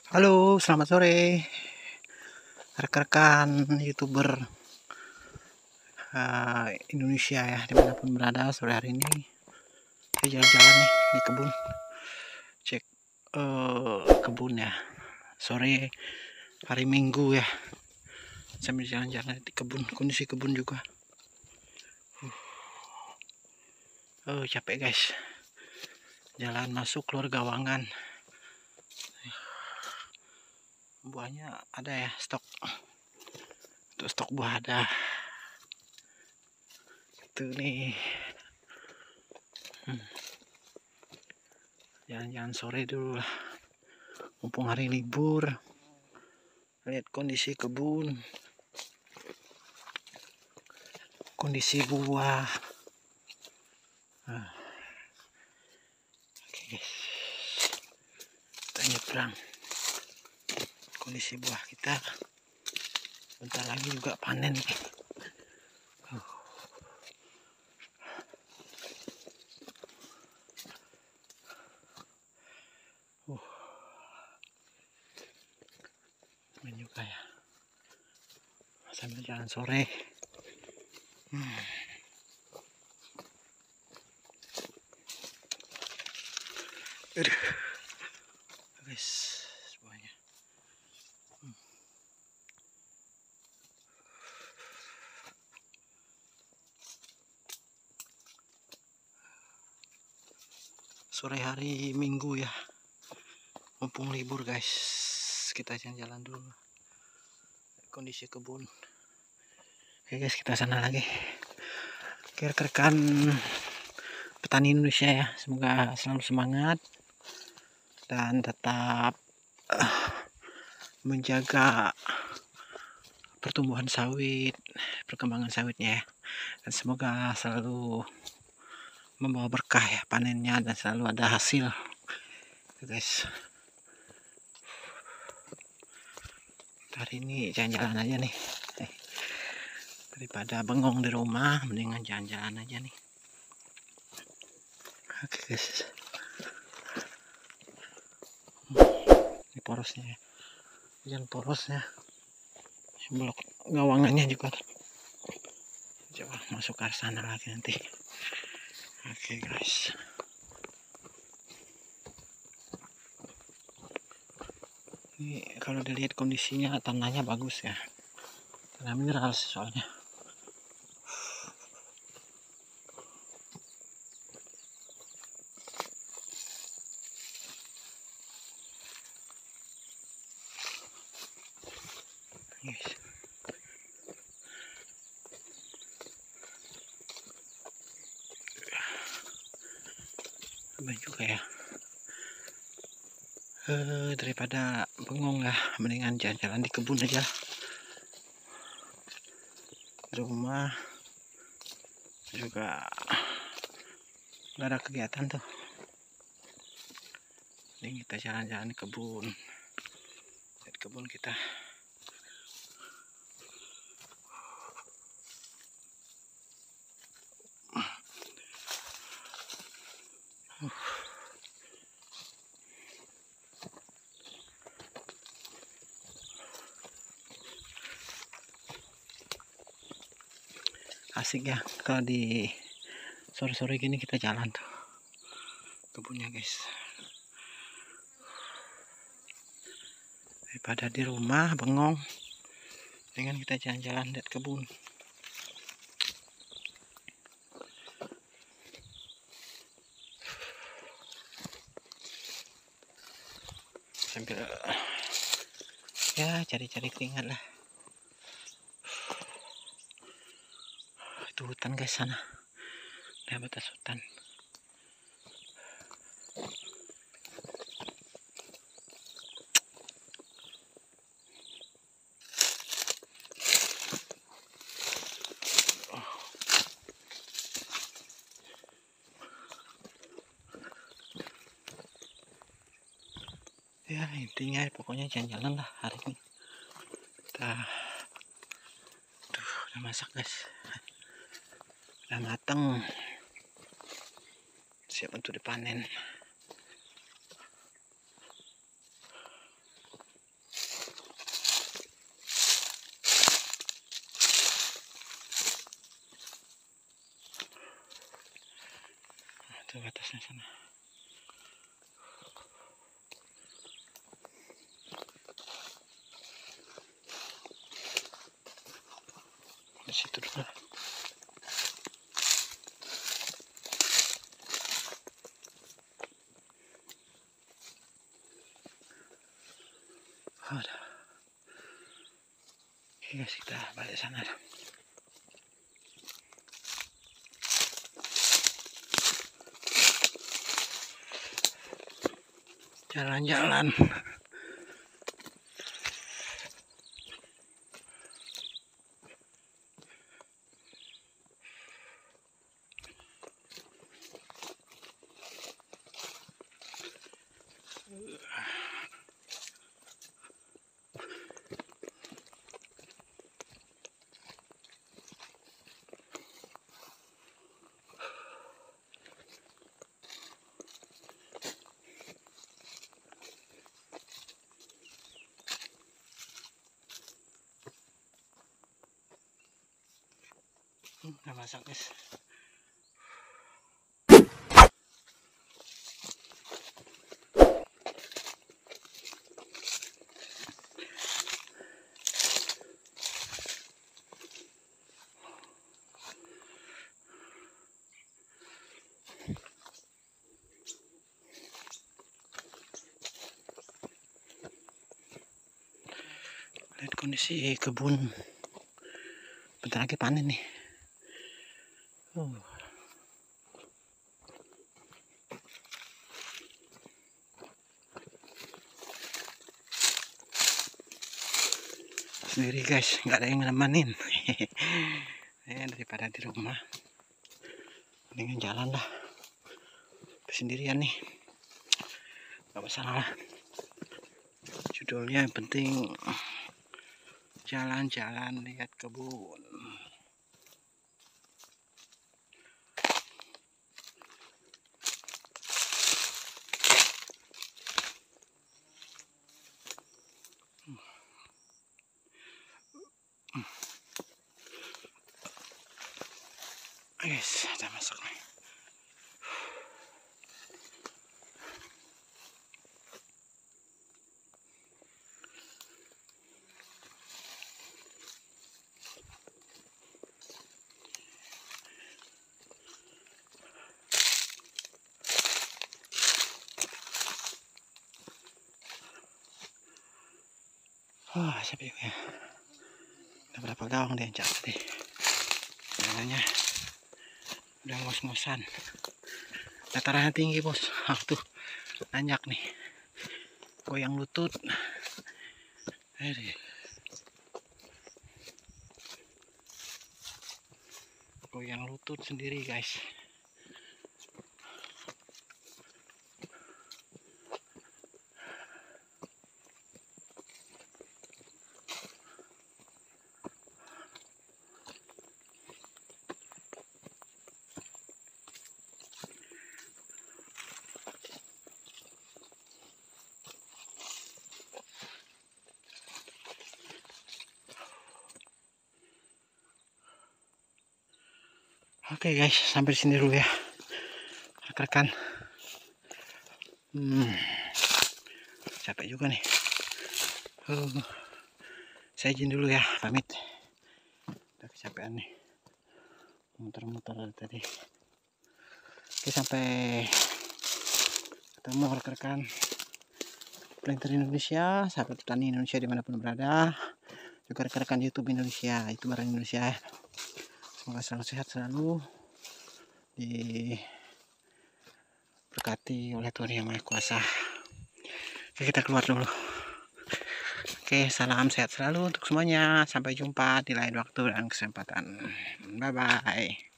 Halo, selamat sore rekan-rekan YouTuber Indonesia ya, dimanapun berada. Sore hari ini saya jalan-jalan nih di kebun, cek kebun ya. Sore hari Minggu ya, sambil jalan-jalan di kebun. Kondisi kebun juga capek guys, jalan masuk keluar gawangan. Buahnya ada ya, stok untuk stok buah ada itu nih. Jalan-jalan sore dulu lah, mumpung hari libur. Lihat kondisi kebun, kondisi buah. Oke guys, kita nyebrang kondisi buah kita. Bentar lagi juga panen nih. Panen juga ya, sambil jalan sore. Aduh guys, semuanya sore hari Minggu ya, mumpung libur guys, kita jalan-jalan dulu kondisi kebun. Oke guys, kita sana lagi. Rekan petani Indonesia ya, semoga selalu semangat dan tetap menjaga pertumbuhan sawit, perkembangan sawitnya ya, dan semoga selalu membawa berkah ya panennya, dan selalu ada hasil guys. Hari ini jalan-jalan aja nih, daripada bengong di rumah, mendingan jalan-jalan aja nih. Oke guys, ini porosnya ya, jalan porosnya, blok gawangannya juga. Coba masuk ke sana lagi nanti. Oke guys, ini kalau dilihat kondisinya tanahnya bagus ya, tanah mineral soalnya. Yes. Baik juga ya, daripada bengong lah, mendingan jalan-jalan di kebun aja. Di rumah juga nggak ada kegiatan tuh, ini kita jalan-jalan di kebun. Lihat kebun kita. Asik ya kalau di sore-sore gini kita jalan tuh kebunnya guys, daripada di rumah bengong, dengan kita jalan-jalan lihat kebun. Sambil ya cari-cari keringat lah. Itu hutan guys, sana ada batas hutan. Ya intinya pokoknya jalan-jalan lah hari ini. Kita udah masak guys, udah mateng, siap untuk dipanen. Tuh atasnya sana. Di situ dulu. Ada. Oke guys, kita balik sana. Jalan-jalan. Udah masak guys. Lihat kondisi kebun, bentar lagi panen nih. Sendiri guys, nggak ada yang nemenin. Daripada di rumah, mendingan jalan lah. Sendirian nih, nggak masalah lah. Judulnya yang penting jalan-jalan lihat kebun. Guys, udah masuk nih. Siapa juga ya? Udah berapa gawang dia yang tadi? Jalannya udah ngos-ngosan. Datarannya tinggi bos. Tuh nanjak nih. Goyang lutut. Goyang lutut sendiri guys. Oke guys, sampai sini dulu ya rekan-rekan. Capek juga nih. Saya izin dulu ya, pamit. Udah kecapean nih, muter-muter dari tadi. Oke, sampai ketemu rekan-rekan Planter Indonesia, sahabat petani Indonesia dimanapun berada, juga rekan-rekan YouTube Indonesia, YouTuber Indonesia. Semoga selalu sehat, selalu diberkati oleh Tuhan Yang Maha Kuasa. Oke, kita keluar dulu. Oke, salam sehat selalu untuk semuanya. Sampai jumpa di lain waktu dan kesempatan. Bye-bye.